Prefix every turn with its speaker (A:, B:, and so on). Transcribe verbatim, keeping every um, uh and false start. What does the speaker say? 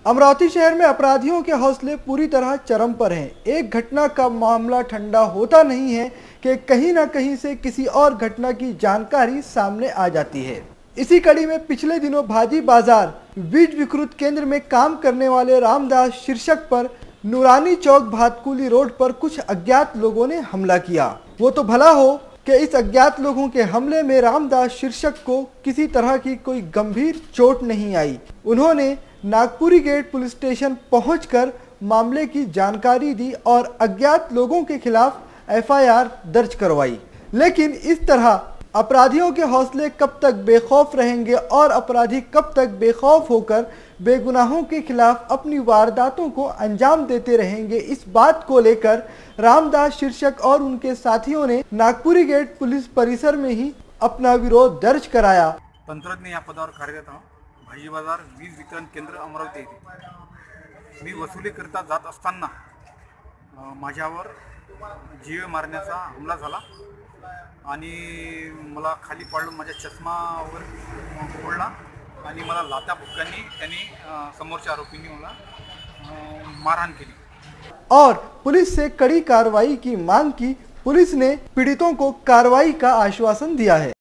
A: अमरावती शहर में अपराधियों के हौसले पूरी तरह चरम पर हैं। एक घटना का मामला ठंडा होता नहीं है कि कहीं ना कहीं से किसी और घटना की जानकारी सामने आ जाती है। इसी कड़ी में पिछले दिनों भाजी बाजार बीज विकृत केंद्र में काम करने वाले रामदास शीर्षक पर नूरानी चौक भातकुली रोड पर कुछ अज्ञात लोगों ने हमला किया। वो तो भला हो कि इस अज्ञात लोगों के हमले में रामदास शीर्षक को किसी तरह की कोई गंभीर चोट नहीं आई। उन्होंने नागपुरी गेट पुलिस स्टेशन पहुंचकर मामले की जानकारी दी और अज्ञात लोगों के खिलाफ एफ आई आर दर्ज करवाई। लेकिन इस तरह अपराधियों के हौसले कब तक बेखौफ रहेंगे और अपराधी कब तक बेखौफ होकर बेगुनाहों के खिलाफ अपनी वारदातों को अंजाम देते रहेंगे, इस बात को लेकर रामदास शीर्षक और उनके साथियों ने नागपुरी गेट पुलिस परिसर में ही अपना विरोध दर्ज कराया।
B: तंत्रज्ञ या पदावर कार्यरत आहोत। भाजी बाजार वीज वितरण केंद्र अमरावती येथे मी वसुली करता जात असताना माझ्यावर जीवे मारण्याचा हमला झाला आणि मला खाली पाडून माझा चष्मा वगैरे फोडला आणि मला लाथा बुक्कांनी त्यांनी समोरच्या आरोपींनी मला मारहाण केली
A: और पुलिस से कड़ी कार्रवाई की मांग की। पुलिस ने पीड़ितों को कार्रवाई का आश्वासन दिया है।